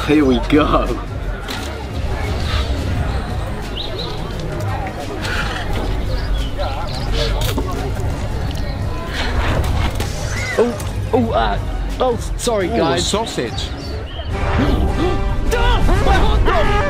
Here we go. Oh, sorry guys. Sausage. Ah, my hot dog!